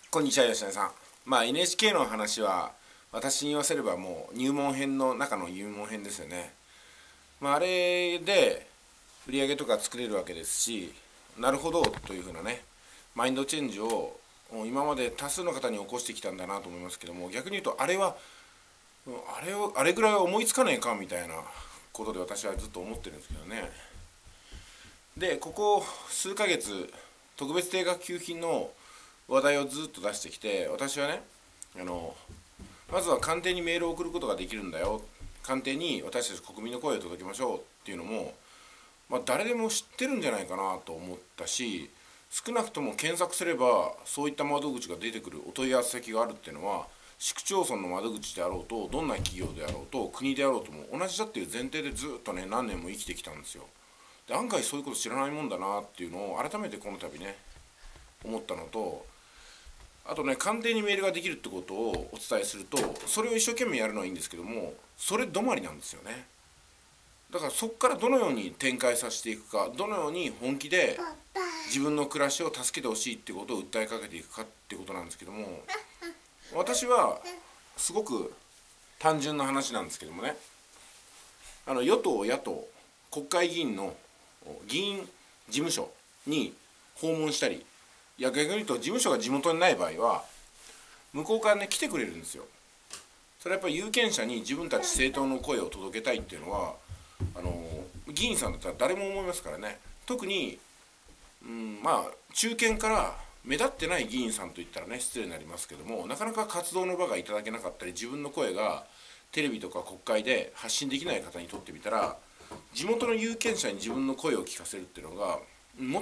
こんにちは、吉田さん。NHK の話は私に言わせればもう入門編の中の入門編ですよね。あれで売り上げとか作れるわけですし、なるほどというふうなねマインドチェンジを今まで多数の方に起こしてきたんだなと思いますけども、逆に言うとあれぐらいは思いつかねえかみたいなことで私はずっと思ってるんですけどね。でここ数ヶ月特別定額給付金の話題をずっと出してきて、私はねまずは官邸にメールを送ることができるんだよ、官邸に私たち国民の声を届けましょうっていうのも、誰でも知ってるんじゃないかなと思ったし、少なくとも検索すればそういった窓口が出てくるお問い合わせ先があるっていうのは、市区町村の窓口であろうとどんな企業であろうと国であろうとも同じだっていう前提でずっとね何年も生きてきたんですよ。で案外そういうこと知らないもんだなっていうのを改めてこの度ね思ったのと、あとね、官邸にメールができるってことをお伝えすると、それを一生懸命やるのはいいんですけども、それ止まりなんですよね。だからそこからどのように展開させていくか、どのように本気で自分の暮らしを助けてほしいってことを訴えかけていくかってことなんですけども、私はすごく単純な話なんですけどもね、与党野党国会議員の議員事務所に訪問したり、いや逆に言うと事務所が地元にない場合は向こうからね来てくれるんですよ。それはやっぱり有権者に自分たち政党の声を届けたいっていうのは議員さんだったら誰も思いますからね。特に、中堅から目立ってない議員さんといったらね失礼になりますけども、なかなか活動の場がいただけなかったり、自分の声がテレビとか国会で発信できない方にとってみたら、地元の有権者に自分の声を聞かせるっていうのが最も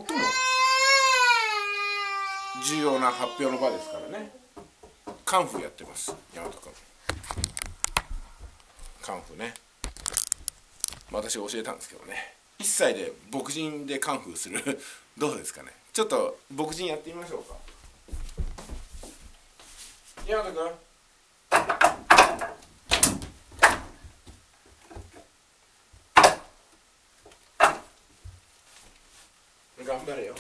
重要な発表の場ですからね。カンフーやってます、大和君。カンフーね、私が教えたんですけどね、1歳で牧人でカンフーするどうですかね。ちょっと牧人やってみましょうか。大和君、頑張れよ。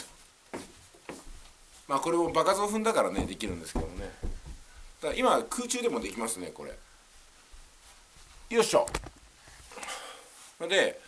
これも場数を踏んだからねできるんですけどもね。だから今空中でもできますねこれ。よいしょ。で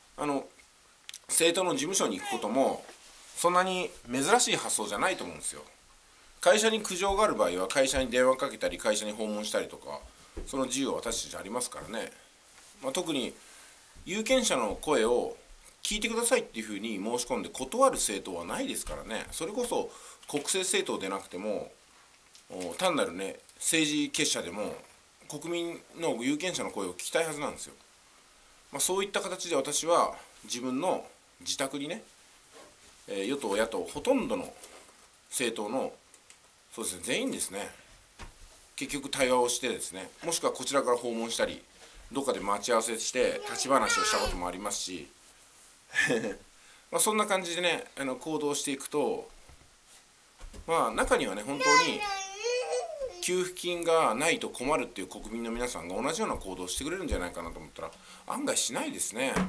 政党の事務所に行くこともそんなに珍しい発想じゃないと思うんですよ。会社に苦情がある場合は会社に電話かけたり会社に訪問したりとか、その自由は私たちありますからね。特に有権者の声を聞いてくださいっていうふうに申し込んで断る政党はないですからね。それこそ国政政党でなくても単なるね政治結社でも国民の有権者の声を聞きたいはずなんですよ。そういった形で私は自分の自宅にね、与党野党ほとんどの政党のそうですね全員ですね、結局対話をしてですね、もしくはこちらから訪問したりどっかで待ち合わせして立ち話をしたこともありますしそんな感じでね行動していくと、中にはね本当に給付金がないと困るっていう国民の皆さんが同じような行動をしてくれるんじゃないかなと思ったら案外しないですね。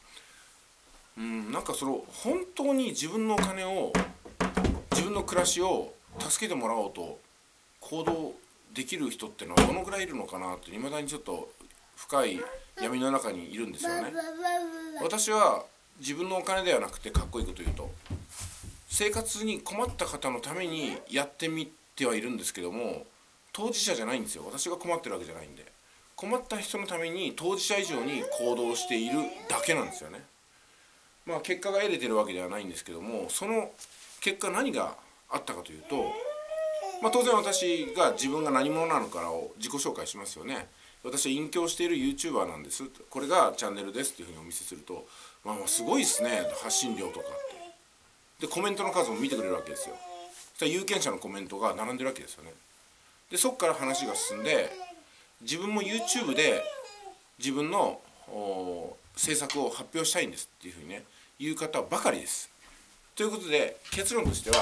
なんか本当に自分のお金を自分の暮らしを助けてもらおうと行動できる人ってのはどのぐらいいるのかなって未だにちょっと深い闇の中にいるんですよね。私は自分のお金ではなくて、かっこいいこと言うと生活に困った方のためにやってみてはいるんですけども、当事者じゃないんですよ。私が困ってるわけじゃないんで、困った人のために当事者以上に行動しているだけなんですよね。結果が得れてるわけではないんですけども、その結果何があったかというと、当然私が自分が何者なのかを自己紹介しますよね。私は隠居している YouTuber なんです、これがチャンネルですっていうふうにお見せすると、すごいですね発信量とかってでコメントの数も見てくれるわけですよ。そしたら有権者のコメントが並んでるわけですよね。でそこから話が進んで、自分も YouTube で自分の政策を発表したいんですっていうふうにね言う方ばかりです。ということで結論としては、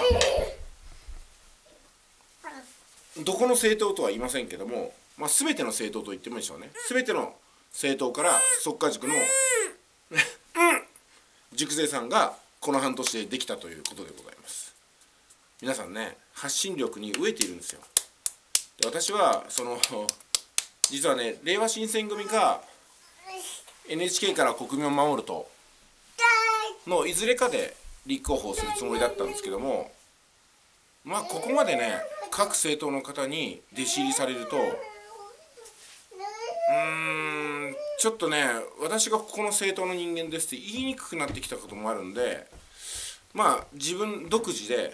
どこの政党とは言いませんけども、全ての政党と言ってもいいでしょうね。全ての政党から即家塾の塾生さんがこの半年でできたということでございます。 皆さんね発信力に飢えているんですよ。で私は実はね令和新選組か NHK から国民を守る党のいずれかで立候補するつもりだったんですけども、まあここまでね各政党の方に弟子入りされるとちょっとね私がここの政党の人間ですって言いにくくなってきたこともあるんで、まあ自分独自で、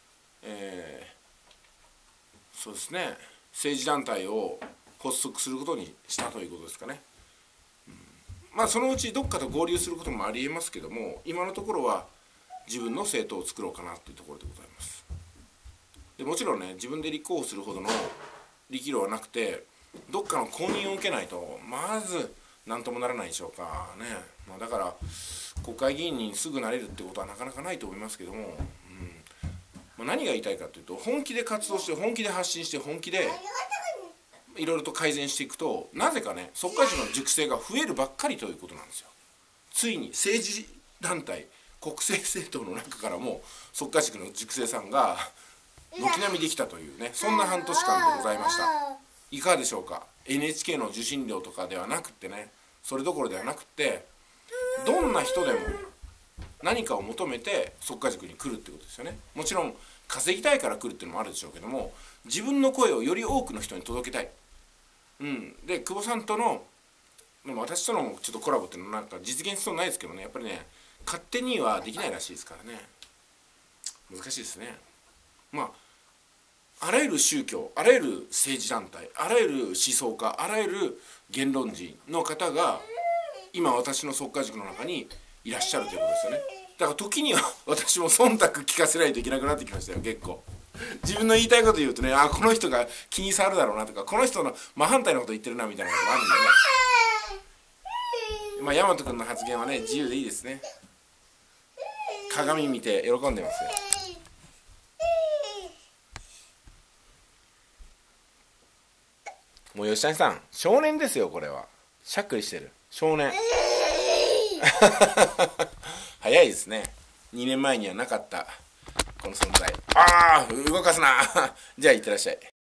そうですね政治団体を発足することにしたということですかね。まあそのうちどっかと合流することもありえますけども、今のところは自分の政党を作ろうかなというところでございます。でもちろんね自分で立候補するほどの力量はなくて、どっかの公認を受けないとまず何ともならないでしょうかね。まあ、だから国会議員にすぐなれるってことはなかなかないと思いますけども、まあ、何が言いたいかというと、本気で活動して本気で発信して本気でいろいろと改善していくと、なぜかね速稼塾の塾生が増えるばっかりということなんですよ。ついに政治団体国政政党の中からも速稼塾の塾生さんが軒並みできたというね、そんな半年間でございました。いかがでしょうか。 NHK の受信料とかではなくってね、それどころではなくってどんな人でも何かを求めて速稼塾に来るってことですよね。もちろん稼ぎたいから来るっていうのもあるでしょうけども、自分の声をより多くの人に届けたい。で久保さんとのでも私とのちょっとコラボっていうのはなんか実現しそうないですけどね、やっぱりね勝手にはできないらしいですからね、難しいですね。まああらゆる宗教、あらゆる政治団体、あらゆる思想家、あらゆる言論人の方が今私の速稼塾の中にいらっしゃるということですよね。だから時には私も忖度聞かせないといけなくなってきましたよ。結構自分の言いたいこと言うとね、あこの人が気に障るだろうなとか、この人の真反対のこと言ってるなみたいなことがあるんでね、まあ大和君の発言はね自由でいいですね。鏡見て喜んでますよ。もう吉谷さん少年ですよ、これはしゃっくりしてる少年早いですね。2年前にはなかったこの存在。ああ動かすなじゃあいってらっしゃい。